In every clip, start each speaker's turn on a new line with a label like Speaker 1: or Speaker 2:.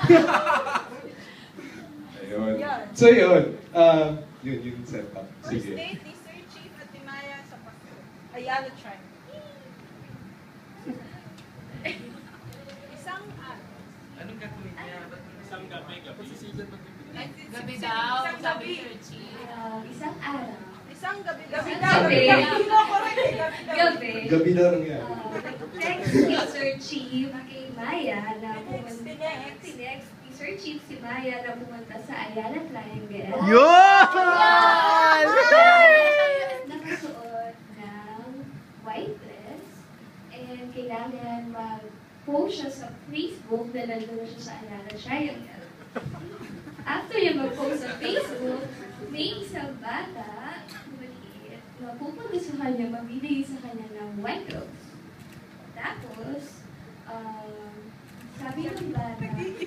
Speaker 1: Ayun. So yun. Yun yung setup. Sige.
Speaker 2: First date ni Sir Chief at ni Maya sa Pasko. Ayala Tribe. Isang araw.
Speaker 3: Anong gagawin niya? Isang gabi.
Speaker 4: Gabi daw,
Speaker 2: Isang
Speaker 4: sabi
Speaker 2: gabi.
Speaker 4: Sir Chief.
Speaker 5: Isang araw.
Speaker 2: Isang gabi.
Speaker 5: Gabi.
Speaker 2: Gabi.
Speaker 1: Gabi na lang yan.
Speaker 5: Text ni Sir Chief kay Maya na
Speaker 2: Tinext.
Speaker 5: Tinext ni Sir Chief si Maya na pumunta sa Ayala Triangle.
Speaker 6: Yun!
Speaker 5: Nakasuot ng white dress and kailangan mag-post siya sa Facebook na nandun siya sa Ayala Triangle. After niya mag-post sa Facebook, may isang bata, maliit, na pupunta sa kanya, mabibigay sa kanya ng white rose. Tapos, sabi ng bata,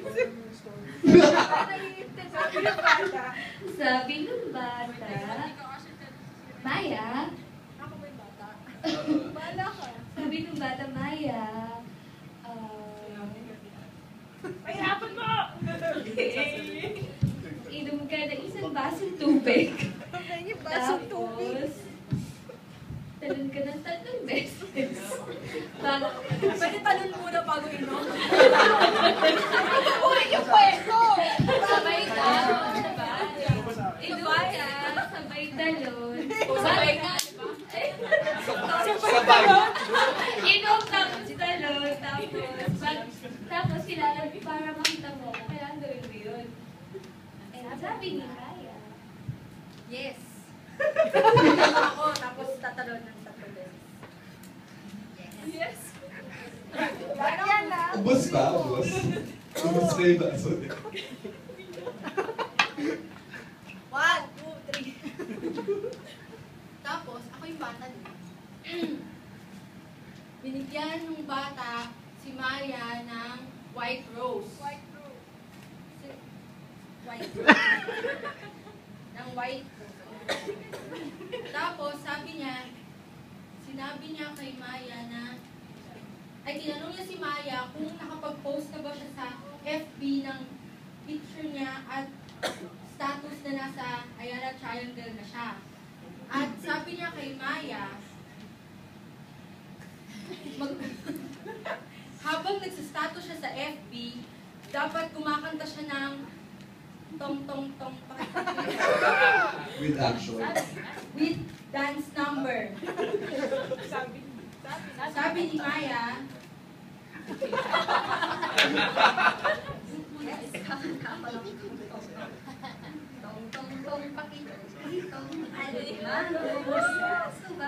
Speaker 5: Maya,
Speaker 2: Ako may bata. Bala ka.
Speaker 5: sabi ng bata, Maya,
Speaker 2: Mahirapan mo!
Speaker 5: inom ka ng isang basong tubig.
Speaker 2: Yung basong tubig.
Speaker 5: Tapos, talon ka ng 3 beses.
Speaker 2: Pwede talon muna bago inom. Uy, yung pwesto!
Speaker 5: Sabay talon, diba? Inom ka, sabay talon.
Speaker 4: Sabay ka, diba?
Speaker 2: Sabay talon?
Speaker 5: Inom tapos talon, tapos kilala para makita mo, kailangan gawin mo yun. Eh, sabi ni Kaya,
Speaker 2: Yes. Ako, tapos tatalon ng 3 beses. Yes. Yan na.
Speaker 1: Ubus ba? Ubus? Ubus na yung baso.
Speaker 2: 1, 2, 3.
Speaker 4: Tapos, ako yung bata din. Binigyan ng bata si Maya ng white rose.
Speaker 2: White rose.
Speaker 4: White rose. Ng white rose. Tapos, sinabi niya kay Maya na, tinanong niya si Maya kung nakapag-post na ba siya sa FB ng picture niya at status na nasa Ayala Triangle na siya. At sabi niya kay Maya, habang nagsastatus siya sa FB, dapat kumakanta siya ng tong-tong-tong
Speaker 1: With action.
Speaker 4: with dance number. Sabi ni Maya,
Speaker 5: tong-tong-tong pakitong, ano, suba.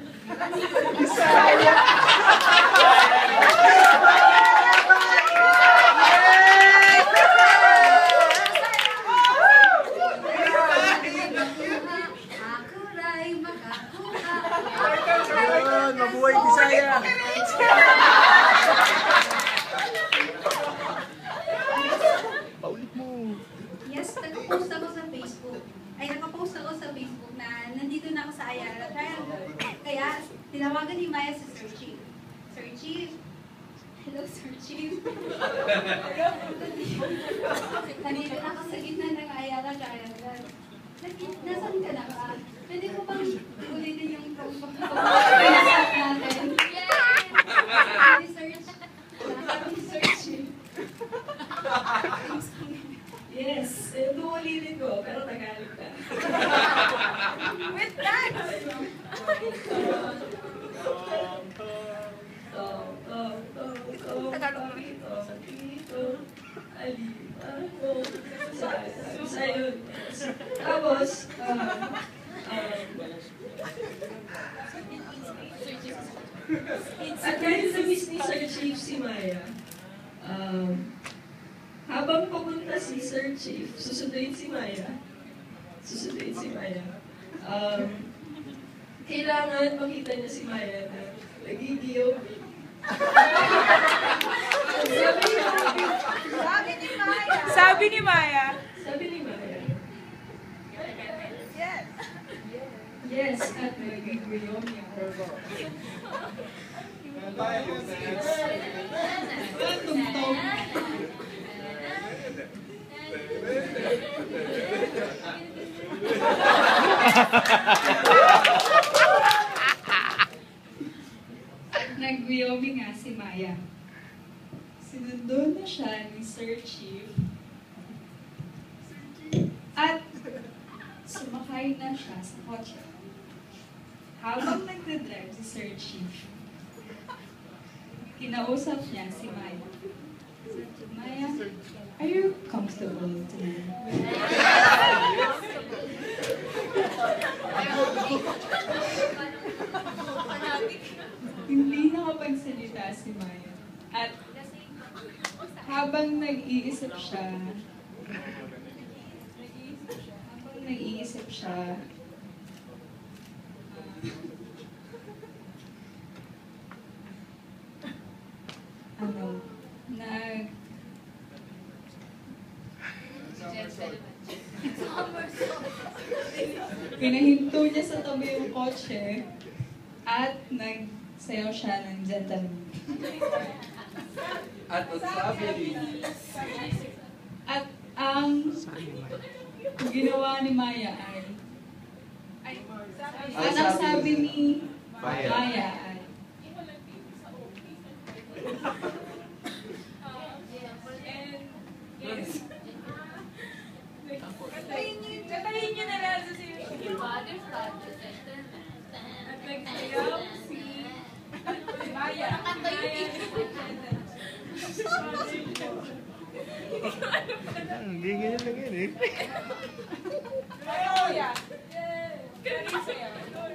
Speaker 6: Yun! Mabuhay Bisaya! Paulit mo!
Speaker 5: Yes, nakapost ako sa Facebook. Nakapost ako sa Facebook na nandito na ako sa Ayala Triangle. Kaya, tinawagan ni Maya si Sir Chief. Sir Chief. Hello, Sir Chief. Nandito na ako sa gitna ng Ayala Triangle. Nasaan ka na ba? Pwede ko bang ulitin yung pag-usap natin? Yay! Sir Chief. Yes, ito ulitin ko, pero Tagalog ka.
Speaker 2: With that! Tagalog mo.
Speaker 5: Ayun. Tapos, at kahit sa miss ni Sir Chief si Maya, habang papunta si Sir Chief, susunduin si Maya, kailangan makita niya si Maya na nagigiyaw.
Speaker 2: Sabi ni Maya. Yes.
Speaker 5: Yes, at nagigiyaw niya.
Speaker 7: At nag-Wyoming nga si Maya. Sinundo na siya ni Sir Chief. At sumakay na siya sa kotse. Habang nagdadrive si Sir Chief, kinausap niya si Maya. Maya, are you comfortable tonight? Hindi nakapagsalita si Maya. At habang nag-iisip siya, nag pinahinto niya sa tabi yung kotse at nagsayaw siya ng gentleman.
Speaker 1: At ang sabi ni...
Speaker 7: At ang ginawa ni Maya ay at ang sabi ni Maya ay
Speaker 2: Katayin nyo na lang sa at nagsayaw si Maya.
Speaker 6: Hindi ganyan lang yan eh.
Speaker 2: Kuya. Kanina sayaw.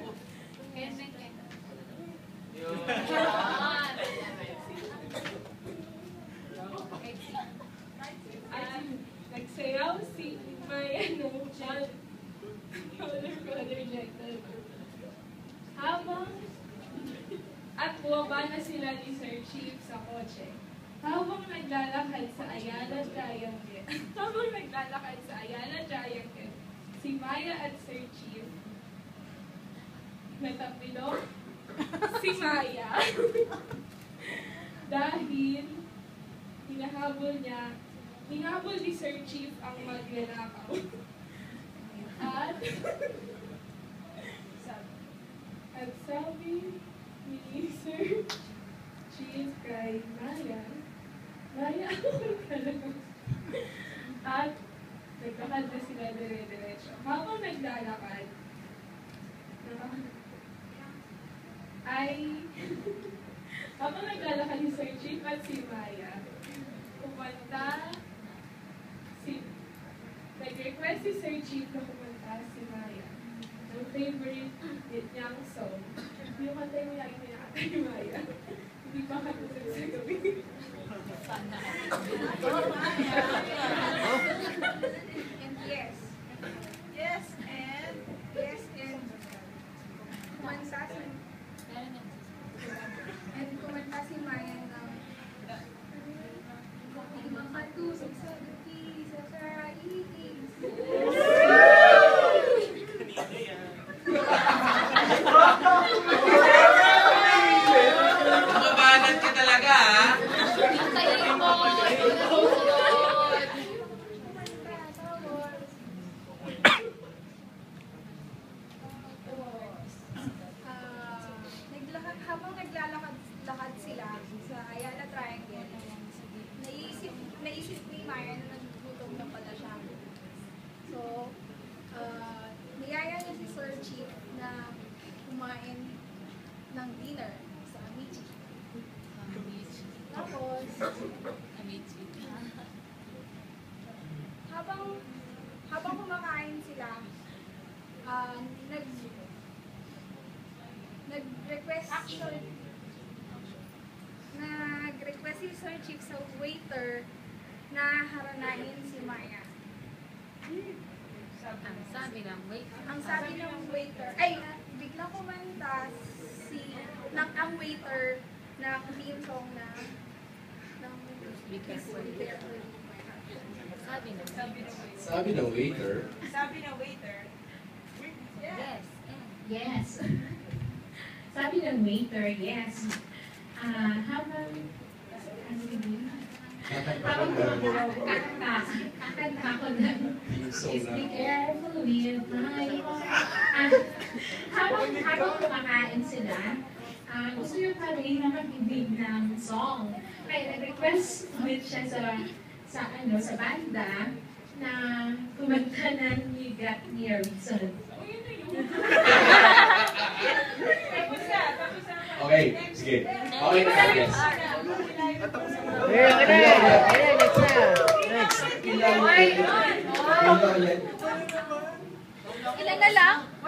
Speaker 2: Nagsayaw si Maya ng at buwaba na sila ni Sir Chief sa kotse. Habang naglalakad sa Ayala Triangle, si Maya at Sir Chief natapilo si Maya dahil hinahabol ni Sir Chief ang magnanakaw. At sabi ni Sir Chief kay Maya, okay ka lang. At naglalakad na sila dire-diretso. Habang naglalakad, ni Sir Chief at si Maya, nag-request si Sir Chief na kumanta si Maya ng favorite niyang song. Yung kanta yung lagi pinakanta ni Maya. Hindi pa katulad sa gabi.
Speaker 8: Yes. Kumanta si Maya ng ibang katusok sa gabi, sa saraitis.
Speaker 3: Mabanat ka talaga, ha?
Speaker 8: Habang naglalakad sila sa Ayala Triangle, naisip ni Maya na nagugutom na pala siya. So, niyaya niya si Sir Chief na kumain ng dinner sa Amici. Tapos, habang kumakain sila, nag-request si Sir Chief sa waiter na haranahin si Maya. Ang sabi ng waiter, biglang kumanta ang waiter ng theme song ng
Speaker 1: Sabi ng waiter.
Speaker 9: Yes. Sabi ng waiter, yes. kakanta ko na. Is be careful with my heart. Habang kumakain sila, gusto yung pare na mag-ibig ng song. Kaya nag-request ulit siya sa banda na kumanta ng You Got Me a Reason.
Speaker 3: Okay, sige. Okay na tayo, guys.
Speaker 6: Next.
Speaker 8: Ilan na lang?